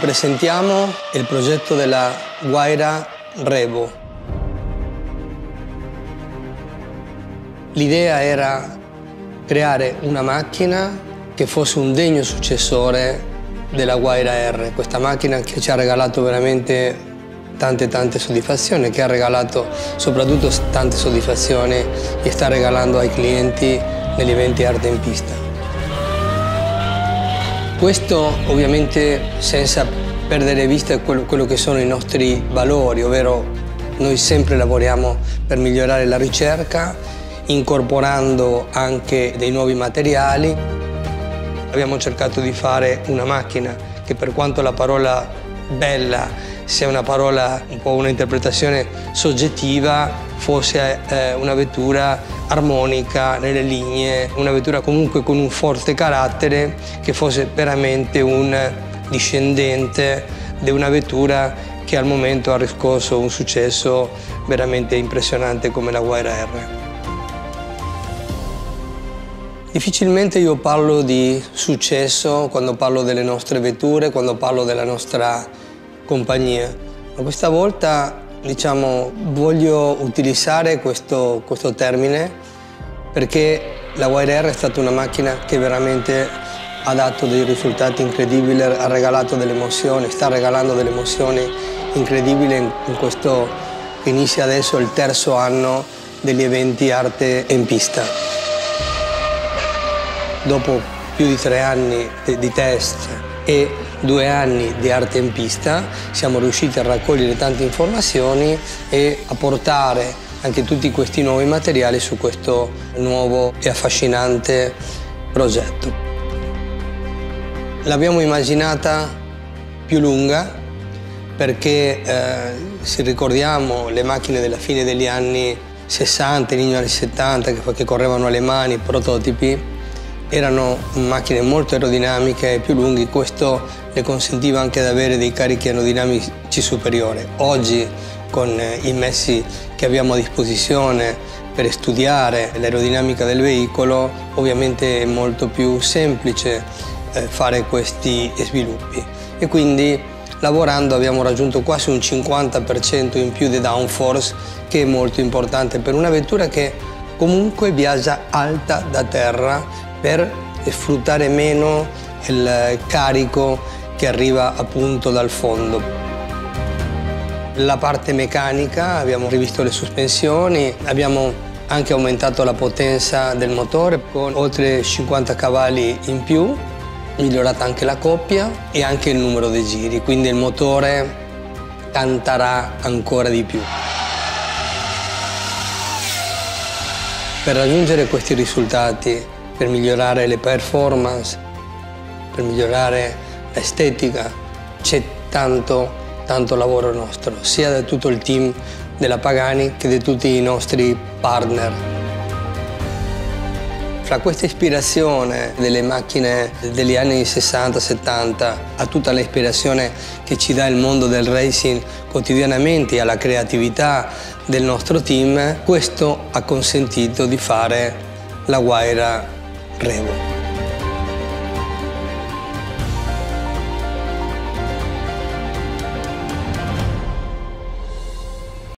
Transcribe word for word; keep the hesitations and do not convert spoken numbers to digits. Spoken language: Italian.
presentiamo il progetto della Guaira Revo. L'idea era creare una macchina che fosse un degno successore della Guaira R, questa macchina che ci ha regalato veramente tante tante soddisfazioni, che ha regalato soprattutto tante soddisfazioni e sta regalando ai clienti negli eventi arte in pista. Questo ovviamente senza perdere vista quello, quello che sono i nostri valori, ovvero noi sempre lavoriamo per migliorare la ricerca, incorporando anche dei nuovi materiali. Abbiamo cercato di fare una macchina che, per quanto la parola bella sia una parola, un po' un'interpretazione soggettiva, fosse eh, una vettura armonica nelle linee, una vettura comunque con un forte carattere, che fosse veramente un discendente di una vettura che al momento ha riscosso un successo veramente impressionante come la Guaira R. Difficilmente io parlo di successo quando parlo delle nostre vetture, quando parlo della nostra compagnia. Ma questa volta, diciamo, voglio utilizzare questo, questo termine perché la Guaira R è stata una macchina che veramente ha dato dei risultati incredibili, ha regalato delle emozioni, sta regalando delle emozioni incredibili in, in questo che inizia adesso il terzo anno degli eventi arte in pista. Dopo più di tre anni di test e due anni di arte in pista siamo riusciti a raccogliere tante informazioni e a portare anche tutti questi nuovi materiali su questo nuovo e affascinante progetto. L'abbiamo immaginata più lunga perché eh, se ricordiamo le macchine della fine degli anni sessanta, inizio anni settanta che, che correvano alle mani, prototipi, erano macchine molto aerodinamiche e più lunghe, questo le consentiva anche di avere dei carichi aerodinamici superiori. Oggi, con i mezzi che abbiamo a disposizione per studiare l'aerodinamica del veicolo, ovviamente è molto più semplice eh, fare questi sviluppi. E quindi, lavorando, abbiamo raggiunto quasi un cinquanta per cento in più di downforce, che è molto importante per una vettura che comunque viaggia alta da terra, per sfruttare meno il carico che arriva appunto dal fondo. La parte meccanica, abbiamo rivisto le sospensioni, abbiamo anche aumentato la potenza del motore con oltre cinquanta cavalli in più, migliorata anche la coppia e anche il numero dei giri, quindi il motore canterà ancora di più. Per raggiungere questi risultati, per migliorare le performance, per migliorare l'estetica, c'è tanto, tanto lavoro nostro, sia da tutto il team della Pagani che di tutti i nostri partner. Fra questa ispirazione delle macchine degli anni sessanta settanta a tutta l'ispirazione che ci dà il mondo del racing quotidianamente e alla creatività del nostro team, questo ha consentito di fare la Guaira Revo.